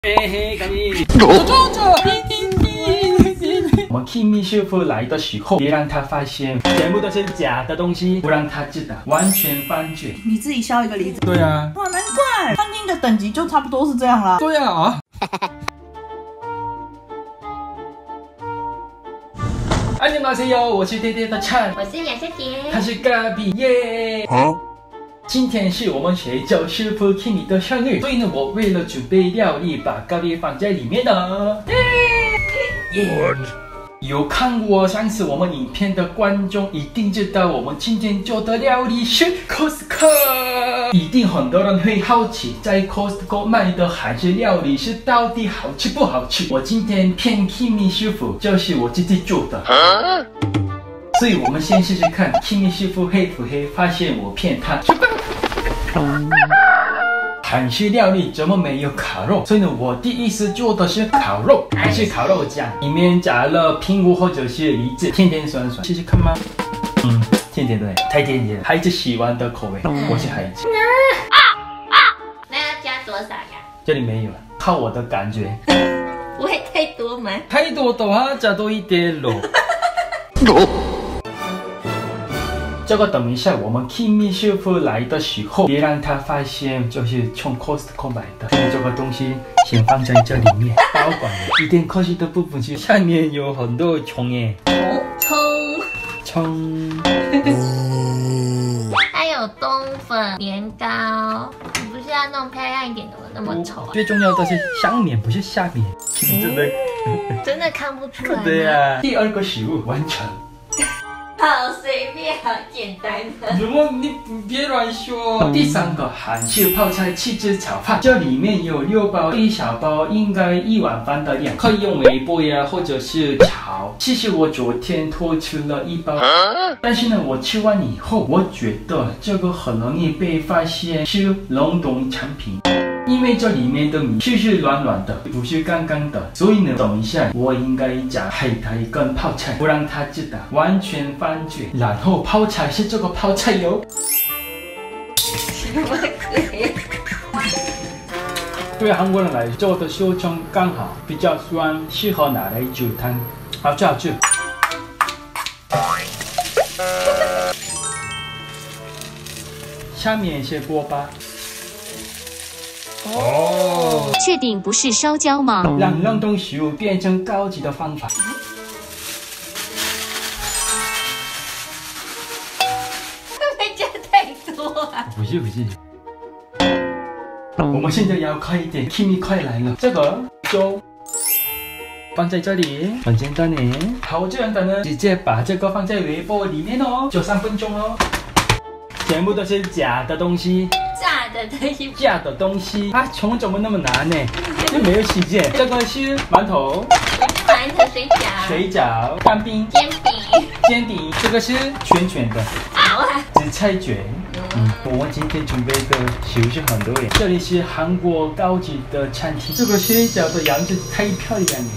嘿嘿，赶紧！我们 Kimi 师傅来的时候，别让他发现全部都是假的东西，不让他知道，完全翻卷。 你自己削一个梨子。 对啊。 哇，难怪餐厅的等级就差不多是这样啦。 对啊。안녕하세요，我是爹爹的灿， 我是雅小姐， 他是嘎比耶。今天是我们学教师傅 Kimi 的生日，所以呢，我为了准备料理，把咖喱放在里面的。有看过上次我们影片的观众一定知道，我们今天做的料理是 Costco。一定很多人会好奇，在 Costco 卖的韩式料理是到底好吃不好吃？我今天骗 Kimi 师傅，就是我自己做的。所以我们先试试看 ，Kimi 师傅会不会发现我骗他？韩式料理怎么没有烤肉？所以呢，我第一次做的是烤肉，还是烤肉酱，里面加了苹果或者是梨子，甜甜酸酸，试试看吗？甜甜的，太甜甜了，孩子喜欢的口味，我是孩子。 那要加多少呀？ 这里没有，靠我的感觉。 不会太多吗？ 太多的话加多一点咯。这个等一下我们 Kimi 师傅来的时候，别让他发现，就是从 Costco 买的。这个东西先放在这里面，保管了。一点可惜的部分是下面有很多虫耶。葱。 还有冬粉、年糕，你不是要弄漂亮一点的吗？那么丑啊！ 最重要的是上面，不是下面。真的真的看不出来吗？ 对呀。第二个食物完成。 好随便，好简单的。 怎么你别乱说。第三个韩式泡菜气质炒饭，这里面有6包，一小包应该1碗饭的量，可以用微波呀，或者是炒。其实我昨天偷吃了1包，但是呢，我吃完以后，我觉得这个很容易被发现是冷冻产品。因为这里面的米是软软的，不是干干的，所以呢，等一下我应该加海苔跟泡菜，不让他知道，完全翻卷。然后泡菜是这个泡菜油， 什么鬼？ 对韩国人来说的修葱刚好，比较酸，适合拿来煮汤，好吃好吃。下面是锅巴。 确定不是烧焦吗？ 让冷冻食物变成高级的方法。 会不会加太多啊？ 不是。我们现在要快一点 ，Kimi 快来了。这个粥放在这里，很简单呢。好，这样的呢，直接把这个放在微波里面哦，就3分钟哦。全部都是假的东西。假的东西啊，虫怎么那么难呢？又没有时间。这个是馒头， 馒头、水饺、 干冰、煎饼，这个是圈的，紫菜卷。我们今天准备的食物是很多耶。这里是韩国高级的餐厅，这个水饺的样子太漂亮了。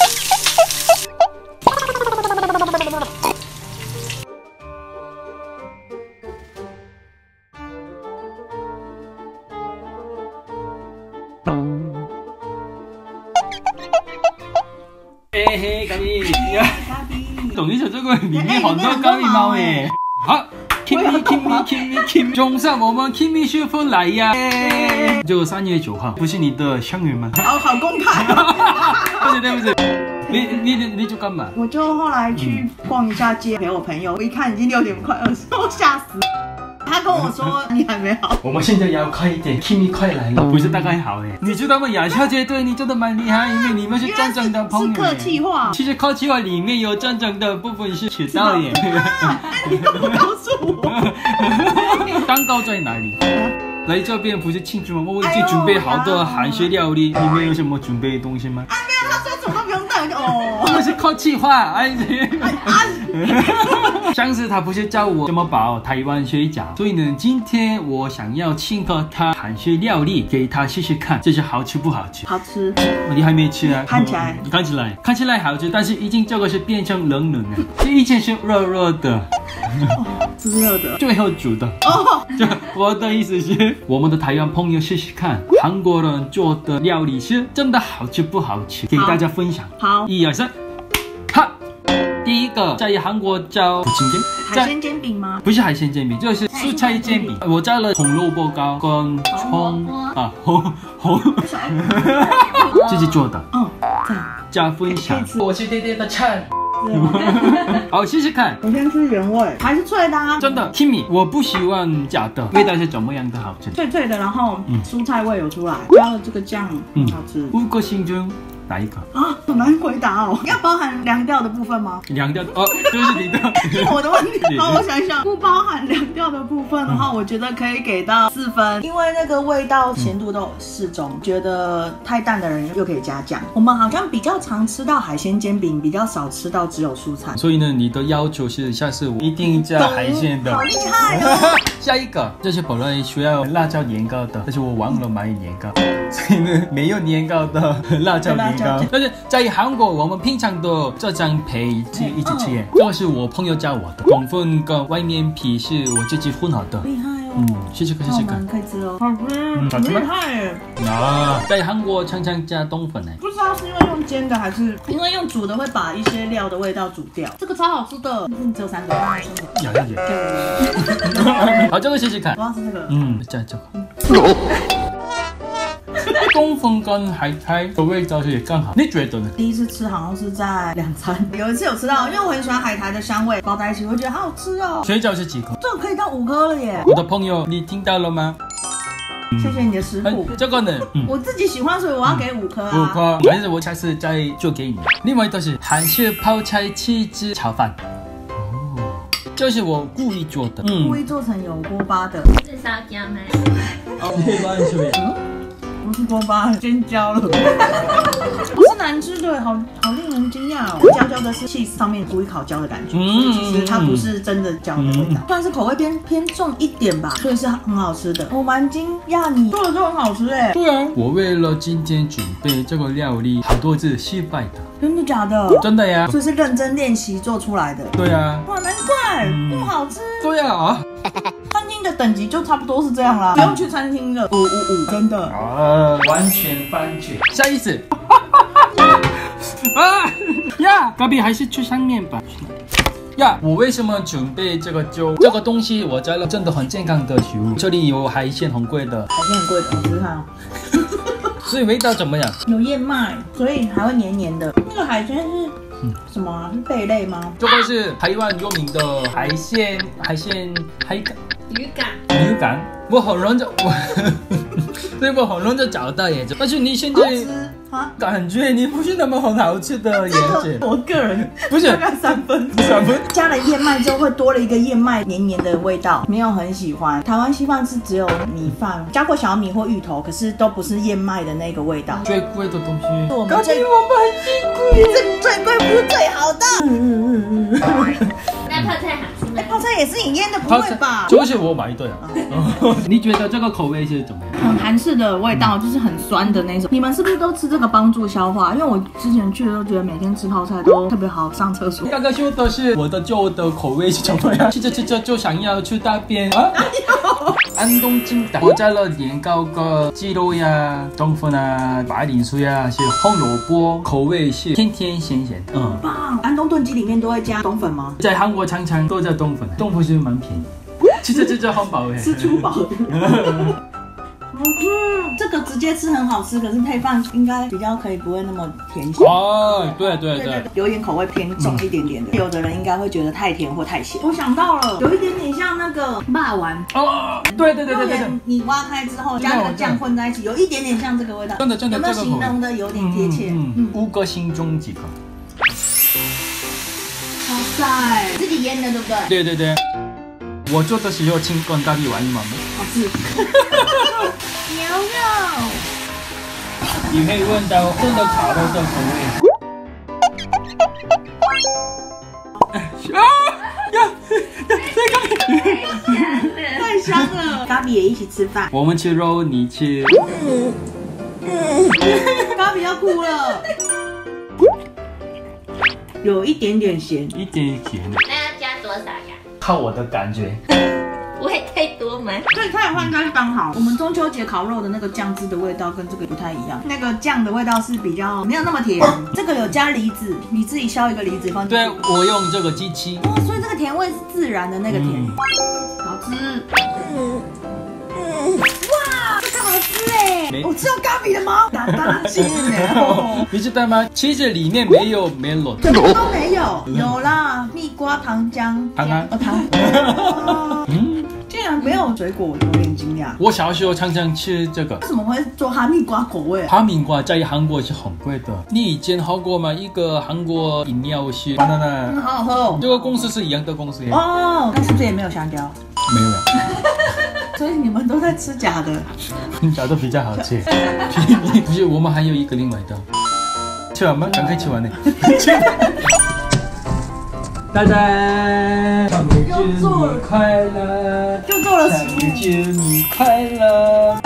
嘿嘿，咖喱，等一下，这个里面很多咖喱猫诶。好 ，Kimi，中上我们 Kimi 师傅来呀！这个3月9号不是你的生日吗？ 好公开哦。 对不起，你就干嘛？ 我就后来去逛一下街，陪我朋友。我一看已经6点快20，我吓死。他跟我说你还没好。 我们现在要快一点 ，Kimi 快来了，不是大概好哎。你知道吗？雅小姐对你真的蛮厉害，因为你们是真正的朋友。 是客气话。 其实客气话里面有真正的部分是迟到耶。 你怎么告诉我？ 蛋糕在哪里？来这边不是庆祝吗？我已经准备好的韩式料理，里面有什么准备的东西吗？ 没有，他说什么都不用带，我就哦。 这是客气话，上次他不是教我怎么包台湾水饺，所以呢，今天我想要请客他韩式料理给他试试看，这是好吃不好吃？ 好吃。 你还没吃啊？ 看起来好吃，但是已经这个是变成冷了，这以前是热热的。 这是热的。 最后煮的。 哦， 就我的意思是，我们的台湾朋友试试看，韩国人做的料理是真的好吃不好吃，给大家分享。 好 ，1、2、3，哈。第一个在韩国叫부침개， 海鲜煎饼吗？ 不是海鲜煎饼，就是蔬菜煎饼。我加了红萝卜糕跟葱啊，红自己做的。 嗯，赞。 加分享。我是爹爹的菜。好，试试看。 我先吃原味，还是脆的啊。 真的 ，Kimi， 我不喜欢假的，味道是怎么样的好吃？ 脆脆的，然后蔬菜味有出来，加了这个酱，好吃。 5个心中哪一个？ 啊，好难回答哦。要包含凉掉的部分吗？ 凉掉哦，就是你的， 是我的问题。好，我想一想，不包含凉掉的部分的话，我觉得可以给到4分，因为那个味道咸度都适中。觉得太淡的人又可以加酱。我们好像比较常吃到海鲜煎饼，比较少吃到只有蔬菜。 所以呢，你的要求是下次我一定加海鲜的。 好厉害哦！ 下一个，这是本来需要辣椒年糕的，但是我忘了买年糕，所以呢没有年糕的辣椒年糕。但是在韩国，我们平常都这张皮一起吃耶。这个是我朋友教我的，冬粉跟外面皮是我自己混好的。 厉害哦！ 试试看，试试看。 可以吃哦。好吃，很厉害耶！ 啊，在韩国常常加冬粉哎。 不知道是因为用煎的，还是因为用煮的会把一些料的味道煮掉。这个超好吃的，只有3个， 咬下去。好，这个试试看。 我要吃这个。 加这个。冬粉跟海苔的味道是刚好，你觉得呢？ 第一次吃好像是在2餐，有一次有吃到，因为我很喜欢海苔的香味，包在一起，我觉得好好吃哦。 水饺是几颗？ 这个可以到5颗了耶！ 我的朋友，你听到了吗？ 谢谢你的食谱。 这个呢， 我自己喜欢，所以我要给5颗啊。 5颗，还是我下次再做给你。另外就是韩式泡菜起司炒饭。这是我故意做的， 故意做成有锅巴的。 是烧焦吗？ 不是锅巴，尖椒了。不是难吃的，好令人惊讶哦。焦焦的是 cheese 上面故意烤焦的感觉，所以其实它不是真的焦的味道，算是口味偏重一点吧，所以是很好吃的。我蛮惊讶你做的都很好吃哎。 对啊，我为了今天准备这个料理，好多次失败的。 真的假的？ 真的呀， 所以是认真练习做出来的。 对啊。 哇，难怪这么好吃。 对啊。 餐厅的等级就差不多是这样啦，不用去餐厅了。555，真的。 完全翻chuyển。下一次。呀，隔壁还是去上面吧。呀，我为什么准备这个粥？这个东西我加了真的很健康的食物。这里有海鲜很贵的， 海鲜很贵的，我试试看哦。 所以味道怎么样？ 有燕麦，所以还会黏黏的。那个海鲜是什么啊？是贝类吗？ 这个是台湾有名的海竿。我很容易所以我很容易找到耶。但是你现在感觉你不是那么很好吃的耶。 我个人不是大概3分。加了燕麦之后会多了一个燕麦黏黏的味道，没有很喜欢。台湾稀饭是只有米饭加过小米或芋头，可是都不是燕麦的那个味道。 最贵的东西， 我们很辛苦耶。这最贵不是最好的。 那泡菜好吃吗？ 泡菜也是你腌的，不会吧？ 就是我买的呀。你觉得这个口味是怎么样？ 很韩式的味道，就是很酸的那种。你们是不是都吃这个帮助消化？因为我之前去的时候觉得每天吃泡菜都特别好上厕所。 刚刚说的是我的粥的口味是怎么样？吃着就想要去大便啊！安东金蛋，我加了年糕跟鸡肉呀、冬粉啊、马铃薯呀，是红萝卜，口味是甜甜咸咸的。 棒！安东炖鸡里面都会加冬粉吗？ 在韩国常常都加冬粉，冬粉是蛮便宜。吃着很饱哎， 吃粗饱。好吃，这个直接吃很好吃，可是配饭应该比较可以，不会那么甜咸。 哦，对， 有点口味偏重一点点的，有的人应该会觉得太甜或太咸。我想到了，有一点点像那个霸丸。 哦，对， 你挖开之后加那个酱混在一起，有一点点像这个味道。 真的， 有没有形容的有点贴切 ？5个心中几个？ 哇塞，自己腌的对不对？ 对。我做的时候请跟咖喱玩一玩吗？ 好吃。牛肉。 你可以闻到真的烤肉的口味。太香了！咖比也一起吃饭。 我们吃肉，你吃。 咖比要哭了。有一点点咸。 一点咸。 那要加多少呀？ 靠我的感觉。 不会太多吗？ 对，菜的话应该是刚好。我们中秋节烤肉的那个酱汁的味道跟这个不太一样，那个酱的味道是比较没有那么甜，这个有加梨子，你自己削一个梨子放进去。 对，我用这个机器。 哦，所以这个甜味是自然的那个甜，好吃。哇，这个好吃哎！我吃到咖喱的吗？打大心哎！ 你知道吗？其实里面没有 melon， 什么都没有，有啦，蜜瓜、糖浆、糖。竟然没有水果，我有点惊讶。 我小时候常常吃这个。 为什么会做哈密瓜口味？ 哈密瓜在韩国是很贵的。你以前喝过吗？一个韩国饮料是 banana， 好好喝哦。 这个公司是一样的公司耶。 哦，那是不是也没有香蕉？ 没有呀。 所以你们都在吃假的。 假的比较好吃。不是，我们还有一个另外的。吃完吗？赶快吃完呢。大家，生日祝你快乐！ 就做了生日祝你快乐！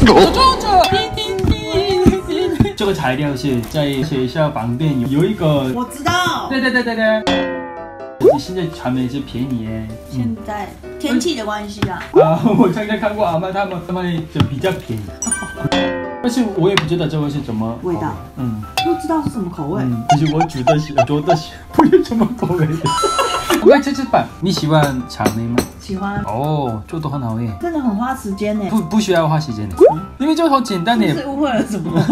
这个材料是在学校旁边有一个， 我知道。 对。现在传媒是便宜耶。 现在天气的关系啊。 我常常看过阿妈他们就比较便宜。但是我也不知道这个是什么味道。不知道是什么口味。 可是我煮的不是什么口味的。我们吃饭。你喜欢草莓吗？ 喜欢。 哦，做得很好耶。 真的很花时间呢。 不需要花时间的，因为就好简单耶。 是误会了什么？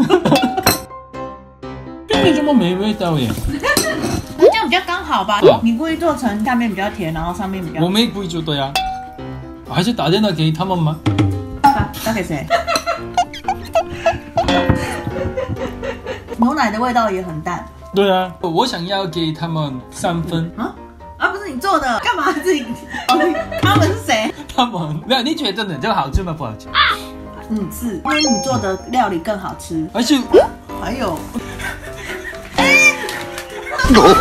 没这么没味道耶。 这样比较刚好吧？你故意做成下面比较甜，然后上面比较…… 我没故意做的呀。还是打电话给他们吗？ 打给谁？牛奶的味道也很淡。 对啊，我想要给他们3分。 不是你做的，干嘛自己？他们是谁？ 他们没有，你觉得真的这个好吃吗？不好吃？ 是因为你做的料理更好吃。 而且还有，怎么会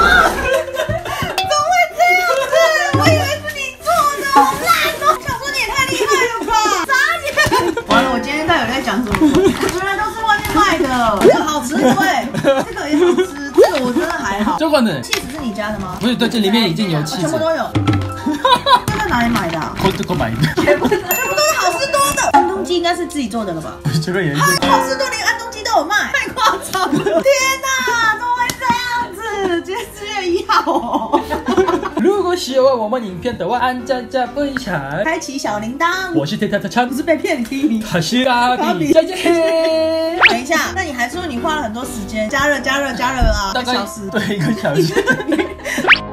这样子？我以为是你做的，好烂哦！想说你也太厉害了吧！傻眼！完了，我今天到底在讲什么？原来都是外面卖的，这个好吃对，这个也好吃，这个我真的还好。 这个呢？ 气死是你家的吗？ 不是，对，这里面已经有气质， 全部都有。这在哪里买的 ？Costco 买的。 全部都是好事多的。安东鸡应该是自己做的了吧？ 这个也是。 好事多连安东鸡都有卖，太夸张了！天哪，怎么会这样子？今天4月1号哦。 如果喜欢我们影片的话，按赞加分享， 开启小铃铛。 我是天天的唱， 不是被骗你， 他是阿比，再见。 等一下，那你还说你花了很多时间加热啊， 大概 1个小时， 对，1个小时。